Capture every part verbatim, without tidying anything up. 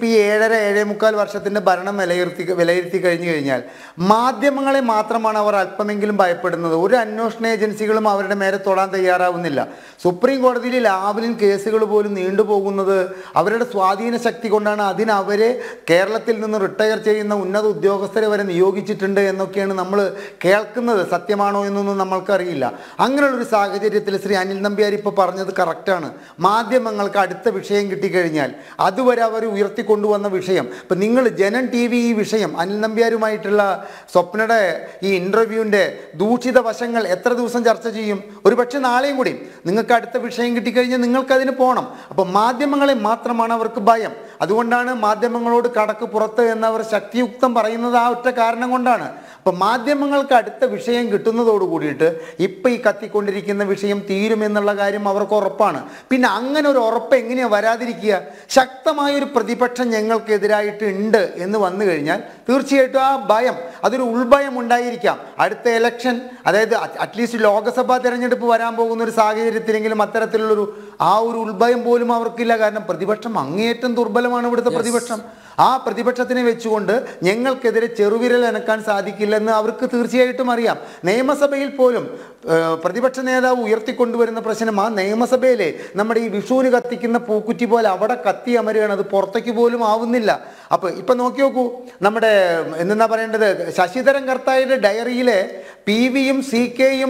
ഇപ്പോൾ ഈ ഏഴര ഏഴേ മുക്കാൽ വർഷത്തിൻ്റെ ഭരണം വിലയിരുത്തി വിലയിരുത്തി കഴിഞ്ഞു കഴിഞ്ഞാൽ മാധ്യമങ്ങളെ മാത്രമാണ് അവർ അല്പമെങ്കിലും ഭയപ്പെടുന്നത്. ഒരു അന്വേഷണ ഏജൻസികളും അവരുടെ മേലെ തൊടാൻ തയ്യാറാവുന്നില്ല. സുപ്രീം കോടതിയിൽ ലാവലിൻ കേസുകൾ പോലും നീണ്ടുപോകുന്നത് അവരുടെ സ്വാധീന ശക്തി കൊണ്ടാണ്. അതിനവരെ കേരളത്തിൽ നിന്ന് റിട്ടയർ ചെയ്യുന്ന ഉന്നത ഉദ്യോഗസ്ഥരെ വരെ നിയോഗിച്ചിട്ടുണ്ട് എന്നൊക്കെയാണ് നമ്മൾ കേൾക്കുന്നത്. സത്യമാണോ എന്നൊന്നും നമ്മൾക്കറിയില്ല. അങ്ങനെയുള്ളൊരു സാഹചര്യത്തിൽ ശ്രീ അനിൽ നമ്പ്യാർ ഇപ്പോൾ പറഞ്ഞത് കറക്റ്റാണ്. മാധ്യമങ്ങൾക്ക് അടുത്ത വിഷയം കിട്ടിക്കഴിഞ്ഞാൽ അതുവരെ അവർ ഉയർത്തിക്കൊണ്ടുവന്ന വിഷയം, ഇപ്പം നിങ്ങൾ ജനൻ ടി വി ഈ വിഷയം അനിൽ നമ്പ്യാരുമായിട്ടുള്ള സ്വപ്നയുടെ ഈ ഇൻ്റർവ്യൂവിൻ്റെ ദൂഷിത വശങ്ങൾ എത്ര ദിവസം ചർച്ച ചെയ്യും? ഒരു പക്ഷേ നാളെയും കൂടി നിങ്ങൾക്ക് അടുത്ത വിഷയം കിട്ടിക്കഴിഞ്ഞാൽ നിങ്ങൾക്കതിന് പോകണം. അപ്പോൾ മാധ്യമങ്ങളെ മാത്രമാണ് അവർക്ക് ഭയം. അതുകൊണ്ടാണ് മാധ്യമങ്ങളോട് കടക്ക് പുറത്ത് എന്നവർ ശക്തിയുക്തം പറയുന്നത്. ആ ഒറ്റ കാരണം കൊണ്ടാണ്. അപ്പം മാധ്യമങ്ങൾക്ക് അടുത്ത വിഷയം കിട്ടുന്നതോട് കൂടിയിട്ട് ഇപ്പം ഈ കത്തിക്കൊണ്ടിരിക്കുന്ന വിഷയം തീരുമെന്നുള്ള കാര്യം അവർക്ക് ഉറപ്പാണ്. പിന്നെ അങ്ങനെ ഒരു ഉറപ്പ് എങ്ങനെയാണ് വരാതിരിക്കുക? ശക്തമായൊരു പ്രതിപക്ഷം ഞങ്ങൾക്കെതിരായിട്ട് ഉണ്ട് എന്ന് വന്നു കഴിഞ്ഞാൽ തീർച്ചയായിട്ടും ആ ഭയം, അതൊരു ഉൾഭയം ഉണ്ടായിരിക്കാം. അടുത്ത ഇലക്ഷൻ, അതായത് അറ്റ്ലീസ്റ്റ് ലോക്സഭാ തെരഞ്ഞെടുപ്പ് വരാൻ പോകുന്ന ഒരു സാഹചര്യത്തിലെങ്കിലും അത്തരത്തിലുള്ളൊരു ആ ഒരു ഉൾഭയം പോലും അവർക്കില്ല. കാരണം പ്രതിപക്ഷം അങ്ങേയറ്റം ദുർബലമാണ് ഇവിടുത്തെ പ്രതിപക്ഷം. ആ പ്രതിപക്ഷത്തിനെ വെച്ചുകൊണ്ട് ഞങ്ങൾക്കെതിരെ ചെറുവിരൽ അനക്കാൻ സാധിക്കില്ലെന്ന് അവർക്ക് തീർച്ചയായിട്ടും അറിയാം. നിയമസഭയിൽ പോലും പ്രതിപക്ഷ നേതാവ് ഉയർത്തിക്കൊണ്ടുവരുന്ന പ്രശ്നം ആ നിയമസഭയിലെ നമ്മുടെ ഈ വിഷുവിന് കത്തിക്കുന്ന പൂക്കുറ്റി പോലെ അവിടെ കത്തി അമരുകയാണ്. അത് പുറത്തേക്ക് പോലും ആവുന്നില്ല. അപ്പോൾ ഇപ്പം നോക്കി നോക്കൂ, നമ്മുടെ എന്താ പറയേണ്ടത്, ശശിധരൻ കർത്തായുടെ ഡയറിയിലെ പി വിയും സി കെയും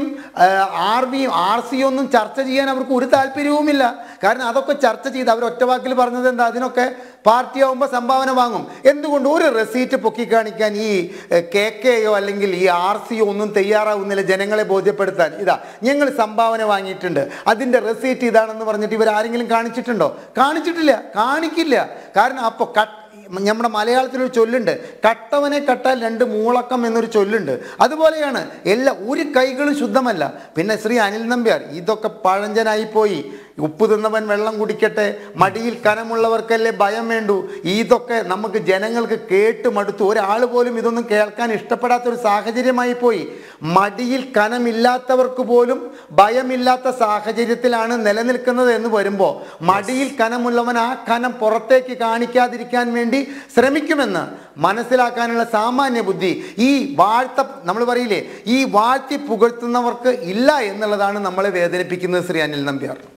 ആർ വിയും ആർ സിയും ഒന്നും ചർച്ച ചെയ്യാൻ അവർക്ക് ഒരു താല്പര്യവുമില്ല. കാരണം അതൊക്കെ ചർച്ച ചെയ്ത് അവർ ഒറ്റവാക്കിൽ പറഞ്ഞത് എന്താ, അതിനൊക്കെ പാർട്ടിയാവുമ്പോൾ സംഭാവന വാങ്ങും. എന്തുകൊണ്ട് ഒരു റെസീറ്റ് പൊക്കി കാണിക്കാൻ ഈ കെ കെയോ അല്ലെങ്കിൽ ഈ ആർ സിയോ ഒന്നും തയ്യാറാവുന്നില്ല ജനങ്ങളെ ബോധ്യപ്പെടുത്താൻ? ഇതാ ഞങ്ങൾ സംഭാവന വാങ്ങിയിട്ടുണ്ട്, അതിൻ്റെ റെസീറ്റ് ഇതാണെന്ന് പറഞ്ഞിട്ട് ഇവർ ആരെങ്കിലും കാണിച്ചിട്ടുണ്ടോ? കാണിച്ചിട്ടില്ല, കാണിക്കില്ല. കാരണം അപ്പോൾ കട്ട് നമ്മുടെ മലയാളത്തിലൊരു ചൊല്ലുണ്ട്, കട്ടവനെ കട്ടാൽ രണ്ട് മൂളക്കം എന്നൊരു ചൊല്ലുണ്ട്. അതുപോലെയാണ് എല്ലാ ഒരു കൈകളും ശുദ്ധമല്ല. പിന്നെ ശ്രീ അനിൽ നമ്പ്യാർ ഇതൊക്കെ പഴഞ്ചനായിപ്പോയി. ഉപ്പ് തിന്നവൻ വെള്ളം കുടിക്കട്ടെ, മടിയിൽ കനമുള്ളവർക്കല്ലേ ഭയം വേണ്ടു. ഇതൊക്കെ നമുക്ക് ജനങ്ങൾക്ക് കേട്ട് മടുത്തു. ഒരാൾ പോലും ഇതൊന്നും കേൾക്കാൻ ഇഷ്ടപ്പെടാത്തൊരു സാഹചര്യമായി പോയി. മടിയിൽ കനമില്ലാത്തവർക്ക് പോലും ഭയമില്ലാത്ത സാഹചര്യത്തിലാണ് നിലനിൽക്കുന്നത് എന്ന് വരുമ്പോൾ മടിയിൽ കനമുള്ളവൻ ആ കനം പുറത്തേക്ക് കാണിക്കാതിരിക്കാൻ വേണ്ടി ശ്രമിക്കുമെന്ന് മനസ്സിലാക്കാനുള്ള സാമാന്യ ബുദ്ധി ഈ വാഴ്ത്ത നമ്മൾ പറയില്ലേ, ഈ വാഴ്ത്തി പുകഴ്ത്തുന്നവർക്ക് ഇല്ല എന്നുള്ളതാണ് നമ്മളെ വേദനിപ്പിക്കുന്നത് ശ്രീ അനിൽ നമ്പ്യാർ.